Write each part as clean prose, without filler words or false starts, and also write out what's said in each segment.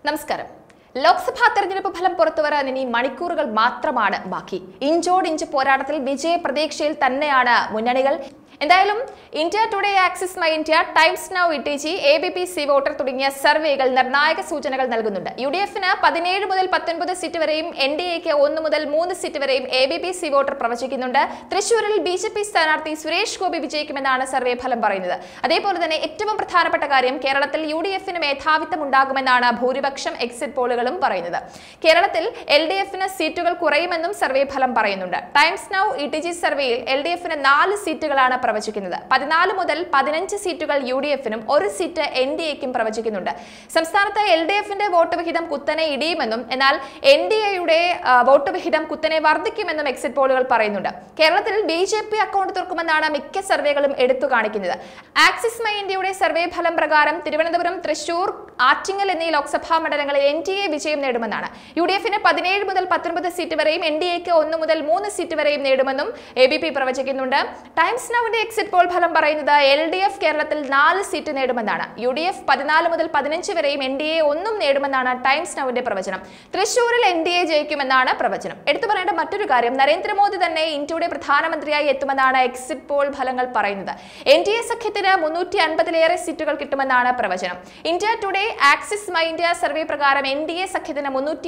നമസ്കാരം. ലോക്സഭാ തെരഞ്ഞെടുപ്പ് ഫലം പുറത്തുവരാൻ ഇനി മണിക്കൂറുകൾ മാത്രമാണ് ബാക്കി. ഇഞ്ചോടിഞ്ച് പോരാട്ടത്തിൽ വിജയ പ്രതീക്ഷയിൽ തന്നെയാണ് മുന്നണികൾ. എന്തായാലും India Today, Axis My India, Times Now ETG, ABP C Voter തുടങ്ങിയ സർവേകൾ നിർണായക സൂചനകൾ നൽകുന്നുണ്ട്. UDFന് 17 മുതൽ 19 സീറ്റ് വരെയും NDAക്ക് 1 മുതൽ 3 സീറ്റ് വരെയും ABP സി വോട്ടർ പ്രവചിക്കുന്നുണ്ട്. തൃശൂരിൽ BJP സ്ഥാനാർത്ഥി സുരേഷ് ഗോപി വിജയിക്കുമെന്നാണ് സർവേ ഫലം പറയുന്നത്. അതേപോലെ തന്നെ ഏറ്റവും പ്രധാനപ്പെട്ട കാര്യം, കേരളത്തിൽ UDFന് മേധാവിത്വം ഉണ്ടാകുമെന്നാണ് ഭൂരിപക്ഷം എക്സിറ്റ് പോളുകളും പറയുന്നത്. കേരളത്തിൽ LDFന് സീറ്റുകൾ കുറയുമെന്നും സർവേ ഫലം പറയുന്നുണ്ട്. ടൈംസ് നൗ ഇടിജി സർവേയിൽ LDFന് 4 സീറ്റുകളാണ് പ്രവചിക്കുന്നത്. 14 മുതൽ 15 സീറ്റുകൾ UDFനും 1 സീറ്റ് NDAക്കും പ്രവചിക്കുന്നുണ്ട്. സംസ്ഥാനത്ത് LDFന്റെ വോട്ട് വിഹിതം കുത്തനെ ഇടിയുമെന്നും എന്നാൽ NDAയുടെ വോട്ട് വിഹിതം കുത്തനെ വർദ്ധിക്കുമെന്നും എക്സിറ്റ് പോളുകൾ പറയുന്നുണ്ട്. കേരളത്തിൽ BJP അക്കൗണ്ട് തുറക്കുമെന്നാണ് മിക്ക സർവേകളും എടുത്തു കാണിക്കുന്നത്. ആക്സിസ് മൈ ഇന്ത്യയുടെ സർവേ ഫലം പ്രകാരം തിരുവനന്തപുരം, തൃശൂർ, ആറ്റിങ്ങൽ എന്നീ ലോക്സഭാ മണ്ഡലങ്ങളിൽ NDA വിജയം നേടുമെന്നാണ്. UDFന് 17 മുതൽ 19 സീറ്റ് വരെയും NDAക്ക് 1 മുതൽ 3 സീറ്റ് വരെയും നേടുമെന്നും ABP പ്രവചിക്കുന്നുണ്ട്. ടൈംസ് നൗ എക്സിറ്റ് പോൾ ഫലം പറയുന്നത് LDF കേരളത്തിൽ 4 സീറ്റ് നേടുമെന്നാണ്. UDF 14 മുതൽ 15 വരെയും NDA 1 നേടുമെന്നാണ് ടൈംസ് നൗവിന്റെ പ്രവചനം. തൃശൂരിൽ NDA ജയിക്കുമെന്നാണ് പ്രവചനം. എടുത്തു പറയേണ്ട മറ്റൊരു കാര്യം, നരേന്ദ്രമോദി തന്നെ ഇന്ത്യയുടെ പ്രധാനമന്ത്രിയായി എത്തുമെന്നാണ് എക്സിറ്റ് പോൾ ഫലങ്ങൾ പറയുന്നത്. NDA സഖ്യത്തിന് 350-ലേറെ സീറ്റുകൾ കിട്ടുമെന്നാണ് പ്രവചനം. India Today, Axis My India survey പ്രകാരം NDA സഖ്യത്തിന്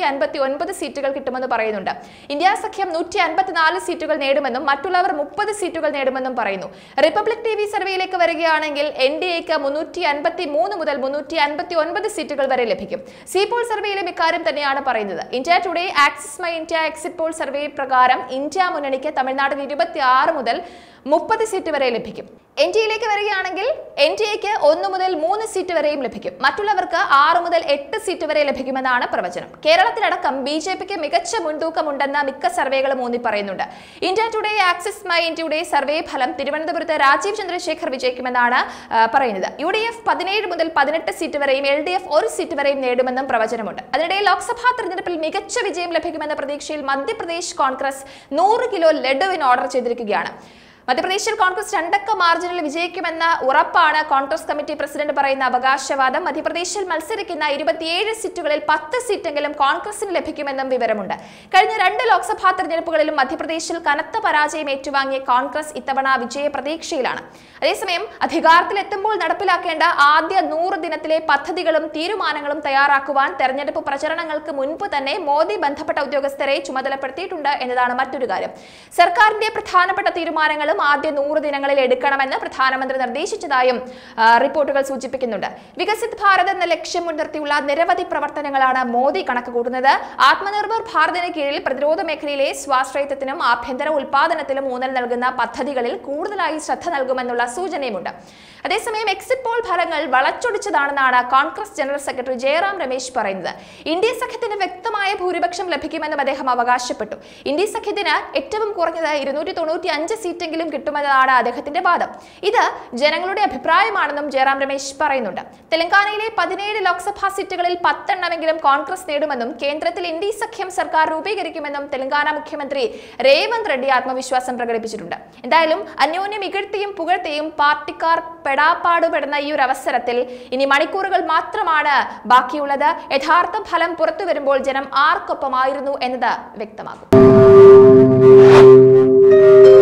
359 സീറ്റുകൾ കിട്ടുമെന്ന് പറയുന്നുണ്ട്. ഇന്ത്യ സഖ്യം 154 സീറ്റുകൾ നേടുമെന്നും മറ്റുള്ളവർ 30 സീറ്റുകൾ നേടുമെന്നും പറയുന്നു. റിപ്പബ്ലിക് TV സർവേയിലേക്ക് വരികയാണെങ്കിൽ NDAക്ക് 353 മുതൽ 359 സീറ്റുകൾ വരെ ലഭിക്കും. സി പോൾ സർവേയിലും ഇക്കാര്യം തന്നെയാണ് പറയുന്നത്. India Today, Axis My India exit poll survey പ്രകാരം ഇന്ത്യ മുന്നണിക്ക് തമിഴ്നാട്ടിൽ 26 മുതൽ 30 സീറ്റ് വരെ ലഭിക്കും. NDAയിലേക്ക് വരികയാണെങ്കിൽ NDAക്ക് 1 മുതൽ 3 സീറ്റ് വരെയും ലഭിക്കും. മറ്റുള്ളവർക്ക് 6 മുതൽ 8 സീറ്റ് വരെ ലഭിക്കുമെന്നാണ് പ്രവചനം. കേരളത്തിലടക്കം BJPക്ക് മികച്ച മുൻതൂക്കമുണ്ടെന്ന് മിക്ക സർവേകളും ഊന്നി പറയുന്നുണ്ട്. ഇന്ത്യ ടുഡേ, ആക്സിസ് മൈ ഇന്ത്യയുടെ സർവേ ഫലം തിരുവനന്തപുരത്ത് രാജീവ് ചന്ദ്രശേഖർ വിജയിക്കുമെന്നാണ് പറയുന്നത്. UDF 17 മുതൽ 18 സീറ്റ് വരെയും LDF 1 സീറ്റ് വരെയും നേടുമെന്നും പ്രവചനമുണ്ട്. അതിനിടെ ലോക്സഭാ തെരഞ്ഞെടുപ്പിൽ മികച്ച വിജയം ലഭിക്കുമെന്ന പ്രതീക്ഷയിൽ മധ്യപ്രദേശ് കോൺഗ്രസ് 100 കിലോ ലഡുവിന് ഓർഡർ ചെയ്തിരിക്കുകയാണ്. മധ്യപ്രദേശിൽ കോൺഗ്രസ് 2 അക്ക മാർജിനിൽ വിജയിക്കുമെന്ന ഉറപ്പാണ് കോൺഗ്രസ് കമ്മിറ്റി പ്രസിഡന്റ് പറയുന്ന അവകാശവാദം. മധ്യപ്രദേശിൽ മത്സരിക്കുന്ന 27 സീറ്റുകളിൽ 10 സീറ്റെങ്കിലും കോൺഗ്രസിന് ലഭിക്കുമെന്നും വിവരമുണ്ട്. കഴിഞ്ഞ 2 ലോക്സഭാ തെരഞ്ഞെടുപ്പുകളിലും മധ്യപ്രദേശിൽ കനത്ത പരാജയം ഏറ്റുവാങ്ങിയ കോൺഗ്രസ് ഇത്തവണ വിജയ പ്രതീക്ഷയിലാണ്. അതേസമയം അധികാരത്തിലെത്തുമ്പോൾ നടപ്പിലാക്കേണ്ട ആദ്യ 100 ദിനത്തിലെ പദ്ധതികളും തീരുമാനങ്ങളും തയ്യാറാക്കുവാൻ തെരഞ്ഞെടുപ്പ് പ്രചരണങ്ങൾക്ക് മുൻപ് തന്നെ മോദി ബന്ധപ്പെട്ട ഉദ്യോഗസ്ഥരെ ചുമതലപ്പെടുത്തിയിട്ടുണ്ട് എന്നതാണ് മറ്റൊരു കാര്യം. സർക്കാരിന്റെ പ്രധാനപ്പെട്ട തീരുമാനങ്ങളും ആദ്യ 100 ദിനങ്ങളിൽ എടുക്കണമെന്ന് പ്രധാനമന്ത്രി നിർദ്ദേശിച്ചതായും റിപ്പോർട്ടുകൾ സൂചിപ്പിക്കുന്നുണ്ട്. വികസിത് ഭാരത് എന്ന ലക്ഷ്യം മുൻനിർത്തിയുള്ള നിരവധി പ്രവർത്തനങ്ങളാണ് മോദി കണക്കുകൂട്ടുന്നത്. ആത്മനിർഭർ ഭാരതിന് കീഴിൽ പ്രതിരോധ മേഖലയിലെ സ്വാശ്രയത്വത്തിനും ആഭ്യന്തര ഉൽപാദനത്തിലും ഊന്നൽ നൽകുന്ന പദ്ധതികളിൽ കൂടുതലായി ശ്രദ്ധ നൽകുമെന്നുള്ള സൂചനയുമുണ്ട്. അതേസമയം എക്സിറ്റ് പോൾ ഫലങ്ങൾ വളച്ചൊടിച്ചതാണെന്നാണ് Congress general secretary Jairam Ramesh പറയുന്നത്. ഇന്ത്യ സഖ്യത്തിന് വ്യക്തമായ ഭൂരിപക്ഷം ലഭിക്കുമെന്നും അദ്ദേഹം അവകാശപ്പെട്ടു. ഇന്ത്യ സഖ്യത്തിന് ഏറ്റവും കുറഞ്ഞത് 295 സീറ്റെങ്കിലും കിട്ടുമെന്നതാണ് അദ്ദേഹത്തിന്റെ വാദം. ഇത് ജനങ്ങളുടെ അഭിപ്രായമാണെന്നും ജയറാം രമേശ് പറയുന്നുണ്ട്. തെലങ്കാനയിലെ 17 ലോക്സഭാ സീറ്റുകളിൽ 10 എണ്ണമെങ്കിലും കോൺഗ്രസ് നേടുമെന്നും കേന്ദ്രത്തിൽ ഇന്ത്യ സഖ്യം സർക്കാർ രൂപീകരിക്കുമെന്നും തെലങ്കാന മുഖ്യമന്ത്രി രേവന്ത് റെഡ്ഡി ആത്മവിശ്വാസം പ്രകടിപ്പിച്ചിട്ടുണ്ട്. എന്തായാലും അന്യോന്യം ഇകഴ്ത്തിയും പുകഴ്ത്തിയും പാർട്ടിക്കാർ പെടാപ്പാടുപെടുന്ന ഈ ഒരു അവസരത്തിൽ ഇനി മണിക്കൂറുകൾ മാത്രമാണ് ബാക്കിയുള്ളത്. യഥാർത്ഥ ഫലം പുറത്തു വരുമ്പോൾ ജനം ആർക്കൊപ്പമായിരുന്നു എന്നത് വ്യക്തമാകും.